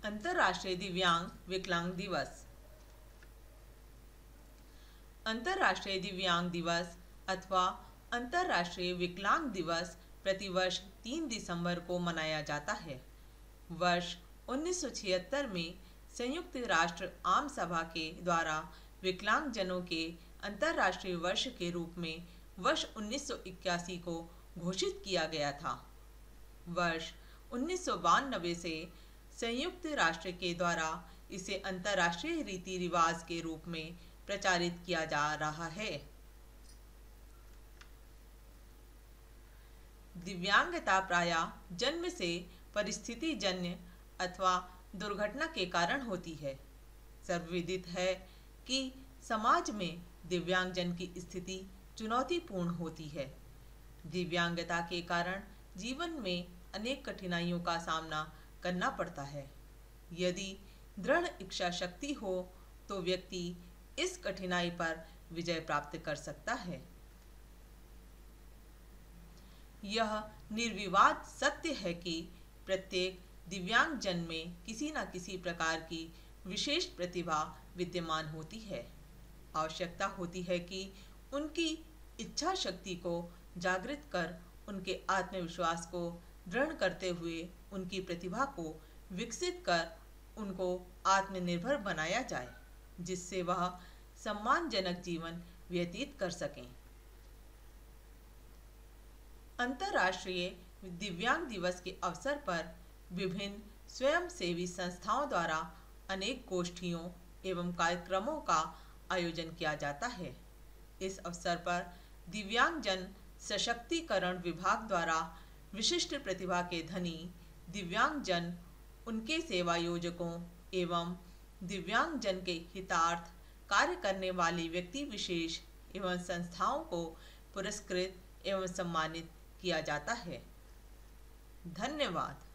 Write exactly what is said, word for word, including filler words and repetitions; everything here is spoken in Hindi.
अंतर्राष्ट्रीय दिव्यांग विकलांग दिवस। अंतर्राष्ट्रीय दिव्यांग दिवस अथवा अंतर्राष्ट्रीय विकलांग दिवस प्रतिवर्ष तीन दिसंबर को मनाया जाता है। वर्ष उन्नीस सौ छिहत्तर में संयुक्त राष्ट्र आम सभा के द्वारा विकलांगजनों के अंतर्राष्ट्रीय वर्ष के रूप में वर्ष उन्नीस सौ इक्यासी को घोषित किया गया था। वर्ष उन्नीस सौ बानवे से संयुक्त राष्ट्र के द्वारा इसे अंतर्राष्ट्रीय रीति रिवाज के रूप में प्रचारित किया जा रहा है। दिव्यांगता प्रायः जन्म से परिस्थिति जन्य अथवा दुर्घटना के कारण होती है। सर्वविदित है कि समाज में दिव्यांगजन की स्थिति चुनौतीपूर्ण होती है। दिव्यांगता के कारण जीवन में अनेक कठिनाइयों का सामना करना पड़ता है। यदि दृढ़ इच्छा शक्ति हो तो व्यक्ति इस कठिनाई पर विजय प्राप्त कर सकता है। यह निर्विवाद सत्य है कि प्रत्येक दिव्यांगजन में किसी न किसी प्रकार की विशेष प्रतिभा विद्यमान होती है। आवश्यकता होती है कि उनकी इच्छा शक्ति को जागृत कर उनके आत्मविश्वास को दृढ़ करते हुए उनकी प्रतिभा को विकसित कर उनको आत्मनिर्भर बनाया जाए, जिससे वह सम्मानजनक जीवन व्यतीत कर सकें। अंतर्राष्ट्रीय दिव्यांग दिवस के अवसर पर विभिन्न स्वयंसेवी संस्थाओं द्वारा अनेक गोष्ठियों एवं कार्यक्रमों का आयोजन किया जाता है। इस अवसर पर दिव्यांगजन सशक्तिकरण विभाग द्वारा विशिष्ट प्रतिभा के धनी दिव्यांगजन, उनके सेवा योजकों एवं दिव्यांगजन के हितार्थ कार्य करने वाले व्यक्ति विशेष एवं संस्थाओं को पुरस्कृत एवं सम्मानित किया जाता है। धन्यवाद।